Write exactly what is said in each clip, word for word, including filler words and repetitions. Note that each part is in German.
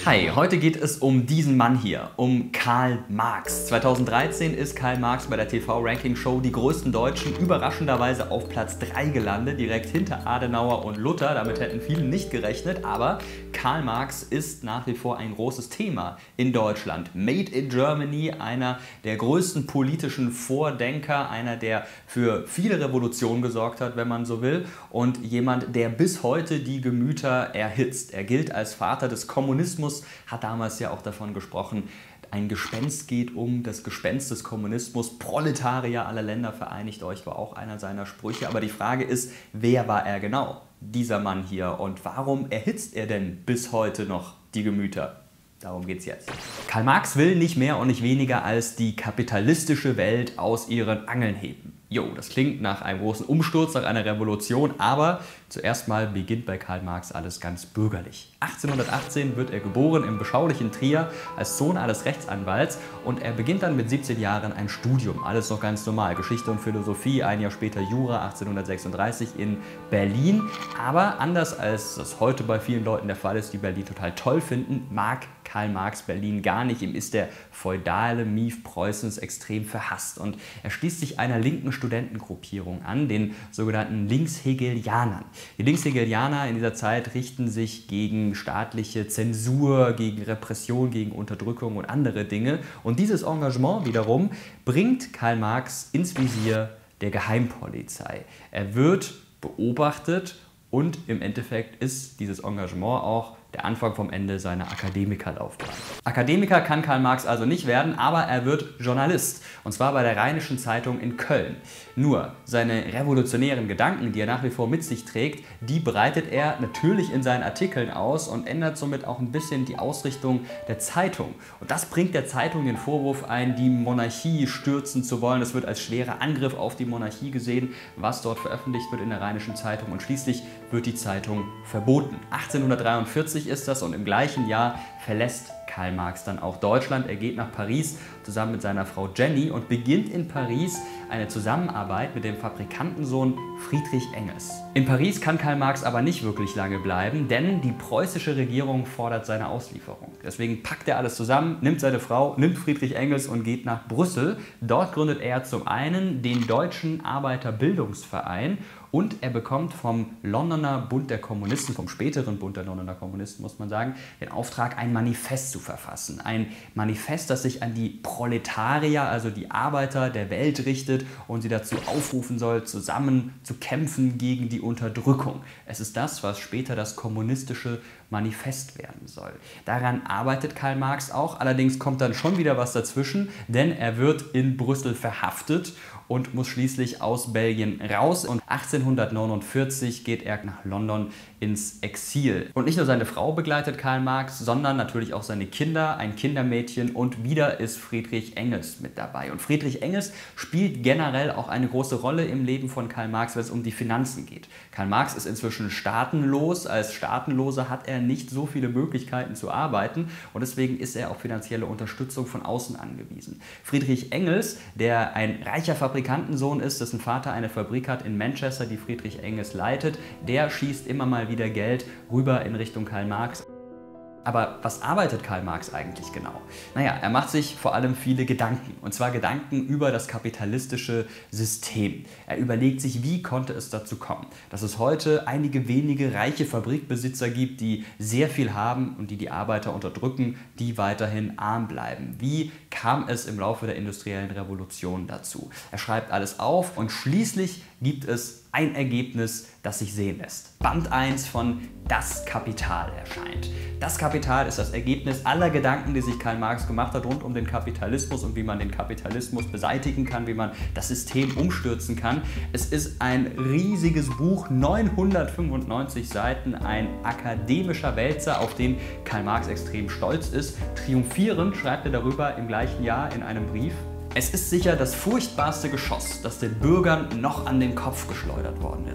Hi, heute geht es um diesen Mann hier, um Karl Marx. zweitausenddreizehn ist Karl Marx bei der T V-Ranking-Show Die größten Deutschen überraschenderweise auf Platz drei gelandet, direkt hinter Adenauer und Luther. Damit hätten viele nicht gerechnet, aber Karl Marx ist nach wie vor ein großes Thema in Deutschland. Made in Germany, einer der größten politischen Vordenker, einer, der für viele Revolutionen gesorgt hat, wenn man so will, und jemand, der bis heute die Gemüter erhitzt. Er gilt als Vater des Kommunismus, hat damals ja auch davon gesprochen, ein Gespenst geht um, das Gespenst des Kommunismus, Proletarier aller Länder, vereinigt euch, war auch einer seiner Sprüche. Aber die Frage ist, wer war er genau, dieser Mann hier, und warum erhitzt er denn bis heute noch die Gemüter? Darum geht's jetzt. Karl Marx will nicht mehr und nicht weniger als die kapitalistische Welt aus ihren Angeln heben. Jo, das klingt nach einem großen Umsturz, nach einer Revolution, aber zuerst mal beginnt bei Karl Marx alles ganz bürgerlich. achtzehnhundertachtzehn wird er geboren im beschaulichen Trier als Sohn eines Rechtsanwalts, und er beginnt dann mit siebzehn Jahren ein Studium. Alles noch ganz normal, Geschichte und Philosophie, ein Jahr später Jura, achtzehnhundertsechsunddreißig in Berlin. Aber anders als das heute bei vielen Leuten der Fall ist, die Berlin total toll finden, mag Karl Marx Berlin gar nicht. Ihm ist der feudale Mief Preußens extrem verhasst, und er schließt sich einer linken Studentengruppierung an, den sogenannten Linkshegelianern. Die Linkshegelianer in dieser Zeit richten sich gegen staatliche Zensur, gegen Repression, gegen Unterdrückung und andere Dinge. Und dieses Engagement wiederum bringt Karl Marx ins Visier der Geheimpolizei. Er wird beobachtet, und im Endeffekt ist dieses Engagement auch der Anfang vom Ende seiner Akademikerlaufbahn. Akademiker kann Karl Marx also nicht werden, aber er wird Journalist, und zwar bei der Rheinischen Zeitung in Köln. Nur seine revolutionären Gedanken, die er nach wie vor mit sich trägt, die breitet er natürlich in seinen Artikeln aus und ändert somit auch ein bisschen die Ausrichtung der Zeitung. Und das bringt der Zeitung den Vorwurf ein, die Monarchie stürzen zu wollen. Das wird als schwerer Angriff auf die Monarchie gesehen, was dort veröffentlicht wird in der Rheinischen Zeitung, und schließlich wird die Zeitung verboten. achtzehnhundertdreiundvierzig ist das, und im gleichen Jahr verlässt Karl Marx dann auch Deutschland. Er geht nach Paris zusammen mit seiner Frau Jenny und beginnt in Paris eine Zusammenarbeit mit dem Fabrikantensohn Friedrich Engels. In Paris kann Karl Marx aber nicht wirklich lange bleiben, denn die preußische Regierung fordert seine Auslieferung. Deswegen packt er alles zusammen, nimmt seine Frau, nimmt Friedrich Engels und geht nach Brüssel. Dort gründet er zum einen den Deutschen Arbeiterbildungsverein, und er bekommt vom Londoner Bund der Kommunisten, vom späteren Bund der Londoner Kommunisten, muss man sagen, den Auftrag, ein Manifest zu verfassen. Ein Manifest, das sich an die Proletarier, also die Arbeiter der Welt richtet und sie dazu aufrufen soll, zusammen zu kämpfen gegen die Unterdrückung. Es ist das, was später das kommunistische Manifest werden soll. Daran arbeitet Karl Marx auch, allerdings kommt dann schon wieder was dazwischen, denn er wird in Brüssel verhaftet und muss schließlich aus Belgien raus, und achtzehnhundertneunundvierzig geht er nach London ins Exil. Und nicht nur seine Frau begleitet Karl Marx, sondern natürlich auch seine Kinder, ein Kindermädchen, und wieder ist Friedrich Engels mit dabei. Und Friedrich Engels spielt generell auch eine große Rolle im Leben von Karl Marx, wenn es um die Finanzen geht. Karl Marx ist inzwischen staatenlos. Als Staatenloser hat er nicht so viele Möglichkeiten zu arbeiten, und deswegen ist er auf finanzielle Unterstützung von außen angewiesen. Friedrich Engels, der ein reicher Fabrikantensohn ist, dessen Vater eine Fabrik hat in Manchester, die Friedrich Engels leitet, der schießt immer mal wieder Geld rüber in Richtung Karl Marx. Aber was arbeitet Karl Marx eigentlich genau? Naja, er macht sich vor allem viele Gedanken, und zwar Gedanken über das kapitalistische System. Er überlegt sich, wie konnte es dazu kommen, dass es heute einige wenige reiche Fabrikbesitzer gibt, die sehr viel haben und die die Arbeiter unterdrücken, die weiterhin arm bleiben. Wie kam es im Laufe der industriellen Revolution dazu? Er schreibt alles auf, und schließlich gibt es ein Ergebnis, das sich sehen lässt. Band eins von Das Kapital erscheint. Das Kapital ist das Ergebnis aller Gedanken, die sich Karl Marx gemacht hat rund um den Kapitalismus und wie man den Kapitalismus beseitigen kann, wie man das System umstürzen kann. Es ist ein riesiges Buch, neunhundertfünfundneunzig Seiten, ein akademischer Wälzer, auf den Karl Marx extrem stolz ist. Triumphierend schreibt er darüber im gleichen Jahr in einem Brief: Es ist sicher das furchtbarste Geschoss, das den Bürgern noch an den Kopf geschleudert worden ist.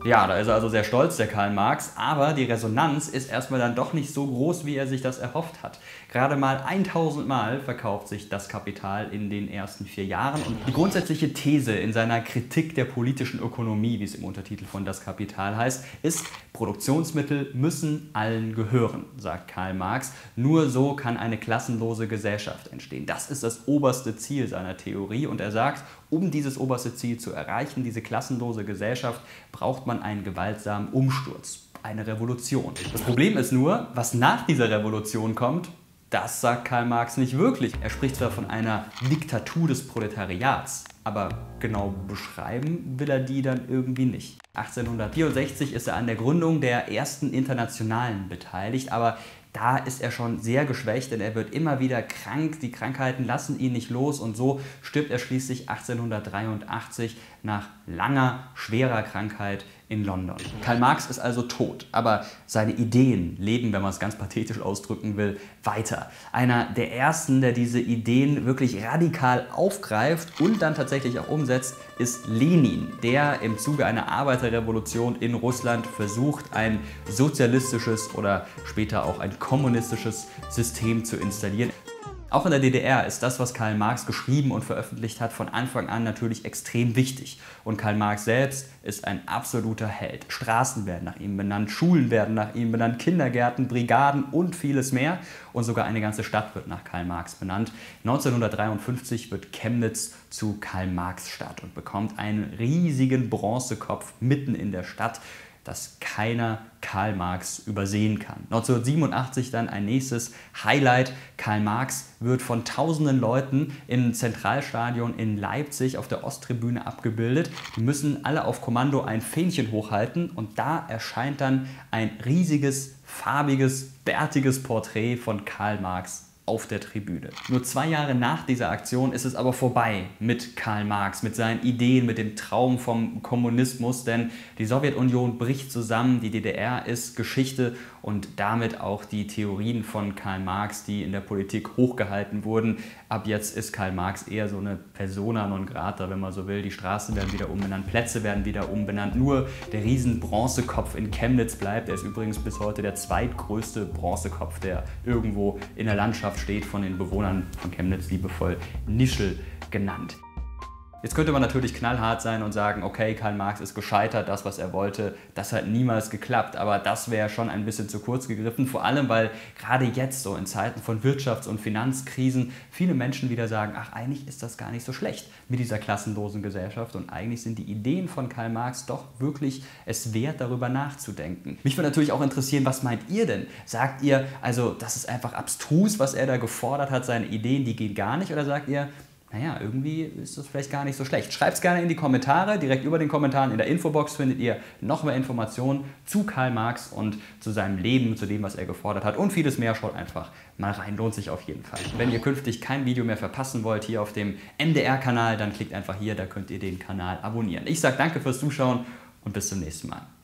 Ja, da ist er also sehr stolz, der Karl Marx, aber die Resonanz ist erstmal dann doch nicht so groß, wie er sich das erhofft hat. Gerade mal tausend Mal verkauft sich Das Kapital in den ersten vier Jahren und die grundsätzliche These in seiner Kritik der politischen Ökonomie, wie es im Untertitel von Das Kapital heißt, ist: Produktionsmittel müssen allen gehören, sagt Karl Marx. Nur so kann eine klassenlose Gesellschaft entstehen. Das ist das oberste Ziel seiner Theorie und er sagt, um dieses oberste Ziel zu erreichen, diese klassenlose Gesellschaft, braucht man einen gewaltsamen Umsturz, eine Revolution. Das Problem ist nur, was nach dieser Revolution kommt, das sagt Karl Marx nicht wirklich. Er spricht zwar von einer Diktatur des Proletariats, aber genau beschreiben will er die dann irgendwie nicht. achtzehnhundertvierundsechzig ist er an der Gründung der ersten Internationalen beteiligt, aber da ist er schon sehr geschwächt, denn er wird immer wieder krank, die Krankheiten lassen ihn nicht los und so stirbt er schließlich achtzehnhundertdreiundachtzig nach langer, schwerer Krankheit in London. Karl Marx ist also tot, aber seine Ideen leben, wenn man es ganz pathetisch ausdrücken will, weiter. Einer der ersten, der diese Ideen wirklich radikal aufgreift und dann tatsächlich auch umsetzt, ist Lenin, der im Zuge einer Arbeiterrevolution in Russland versucht, ein sozialistisches oder später auch ein kommunistisches System zu installieren. Auch in der D D R ist das, was Karl Marx geschrieben und veröffentlicht hat, von Anfang an natürlich extrem wichtig. Und Karl Marx selbst ist ein absoluter Held. Straßen werden nach ihm benannt, Schulen werden nach ihm benannt, Kindergärten, Brigaden und vieles mehr. Und sogar eine ganze Stadt wird nach Karl Marx benannt. neunzehnhundertdreiundfünfzig wird Chemnitz zu Karl-Marx-Stadt und bekommt einen riesigen Bronzekopf mitten in der Stadt, das keiner Karl Marx übersehen kann. neunzehnhundertsiebenundachtzig dann ein nächstes Highlight. Karl Marx wird von tausenden Leuten im Zentralstadion in Leipzig auf der Osttribüne abgebildet. Die müssen alle auf Kommando ein Fähnchen hochhalten und da erscheint dann ein riesiges, farbiges, bärtiges Porträt von Karl Marx auf der Tribüne. Nur zwei Jahre nach dieser Aktion ist es aber vorbei mit Karl Marx, mit seinen Ideen, mit dem Traum vom Kommunismus, denn die Sowjetunion bricht zusammen, die D D R ist Geschichte und damit auch die Theorien von Karl Marx, die in der Politik hochgehalten wurden. Ab jetzt ist Karl Marx eher so eine Persona non grata, wenn man so will. Die Straßen werden wieder umbenannt, Plätze werden wieder umbenannt. Nur der riesen Bronzekopf in Chemnitz bleibt. Er ist übrigens bis heute der zweitgrößte Bronzekopf, der irgendwo in der Landschaft steht, von den Bewohnern von Chemnitz liebevoll Nischel genannt. Jetzt könnte man natürlich knallhart sein und sagen, okay, Karl Marx ist gescheitert, das, was er wollte, das hat niemals geklappt. Aber das wäre schon ein bisschen zu kurz gegriffen, vor allem, weil gerade jetzt so in Zeiten von Wirtschafts- und Finanzkrisen viele Menschen wieder sagen, ach, eigentlich ist das gar nicht so schlecht mit dieser klassenlosen Gesellschaft und eigentlich sind die Ideen von Karl Marx doch wirklich es wert, darüber nachzudenken. Mich würde natürlich auch interessieren, was meint ihr denn? Sagt ihr, also das ist einfach abstrus, was er da gefordert hat, seine Ideen, die gehen gar nicht, oder sagt ihr, naja, irgendwie ist das vielleicht gar nicht so schlecht. Schreibt es gerne in die Kommentare. Direkt über den Kommentaren in der Infobox findet ihr noch mehr Informationen zu Karl Marx und zu seinem Leben, zu dem, was er gefordert hat und vieles mehr. Schaut einfach mal rein, lohnt sich auf jeden Fall. Wenn ihr künftig kein Video mehr verpassen wollt hier auf dem M D R-Kanal, dann klickt einfach hier, da könnt ihr den Kanal abonnieren. Ich sage danke fürs Zuschauen und bis zum nächsten Mal.